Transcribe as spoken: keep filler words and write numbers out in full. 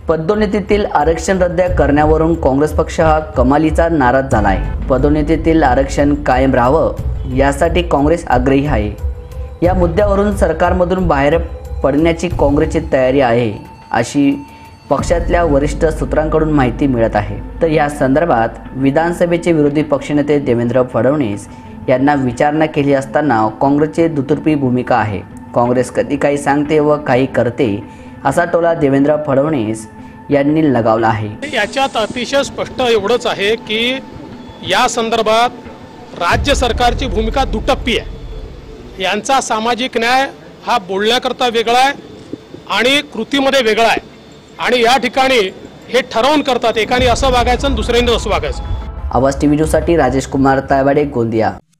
पदोन्नतीतील आरक्षण रद्द करण्यावरून काँग्रेस पक्ष हा कमालीचा नाराज झाला आहे। पदोन्नतीतील आरक्षण कायम राहावं यासाठी काँग्रेस आग्रही आहे। या मुद्द्यावरून सरकारमधून बाहेर पडण्याची काँग्रेसची तयारी आहे अशी पक्षातल्या वरिष्ठ सूत्रांकडून माहिती मिळत आहे। तर या संदर्भात विधानसभेचे विरोधी पक्षनेते देवेंद्र फडणवीस यांना विचारणा केली असताना काँग्रेसची दुतर्फी भूमिका आहे। काँग्रेस कधी काही सांगते व काही करते असा टोला देवेंद्र फडणवीस यांनी लगावला आहे। याच्यात अतिशय स्पष्ट एवढंच आहे की या संदर्भात राज्य सरकारची भूमिका दुटप्पी आहे। यांचा सामाजिक न्याय हा बोलण्याकरता वेगळा आहे आणि कृतीमध्ये वेगळा आहे आणि या ठिकाणी हे ठरवून करतात, एकाने असं वागायचं आणि दुसऱ्याने असं वागायचं। आवाज टीव्ही न्यूजसाठी राजेश कुमार तायवाडे, गोंदिया।